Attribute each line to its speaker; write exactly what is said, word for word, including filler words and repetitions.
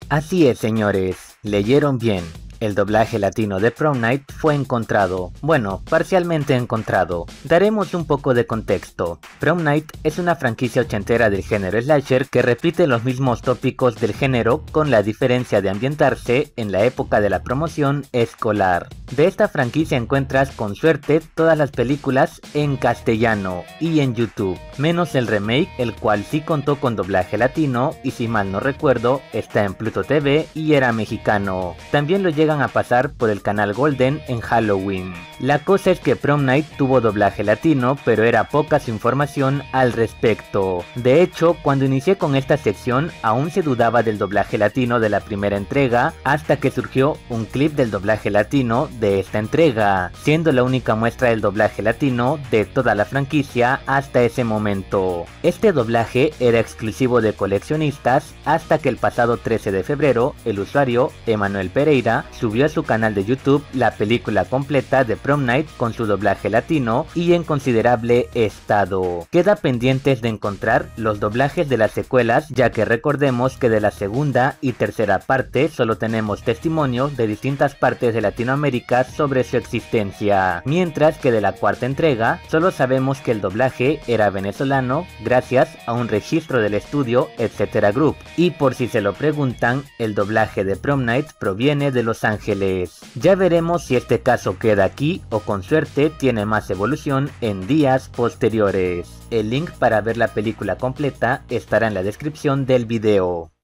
Speaker 1: Así es, señores, leyeron bien. El doblaje latino de Prom Night fue encontrado, bueno, parcialmente encontrado. Daremos un poco de contexto. Prom Night es una franquicia ochentera del género slasher que repite los mismos tópicos del género con la diferencia de ambientarse en la época de la promoción escolar. De esta franquicia encuentras con suerte todas las películas en castellano y en YouTube, menos el remake, el cual sí contó con doblaje latino y si mal no recuerdo está en Pluto T V y era mexicano. También lo llega a pasar por el canal Golden en Halloween. La cosa es que Prom Night tuvo doblaje latino, pero era poca su información al respecto. De hecho, cuando inicié con esta sección, aún se dudaba del doblaje latino de la primera entrega, hasta que surgió un clip del doblaje latino de esta entrega, siendo la única muestra del doblaje latino de toda la franquicia hasta ese momento. Este doblaje era exclusivo de coleccionistas hasta que el pasado trece de febrero, el usuario Emanuel Pereira subió a su canal de YouTube la película completa de Prom Night con su doblaje latino y en considerable estado. Queda pendientes de encontrar los doblajes de las secuelas, ya que recordemos que de la segunda y tercera parte solo tenemos testimonios de distintas partes de Latinoamérica sobre su existencia, mientras que de la cuarta entrega solo sabemos que el doblaje era venezolano gracias a un registro del estudio Etcétera Group, y por si se lo preguntan, el doblaje de Prom Night proviene de Los Ángeles. Ya veremos si este caso queda aquí o con suerte tiene más evolución en días posteriores. El link para ver la película completa estará en la descripción del video.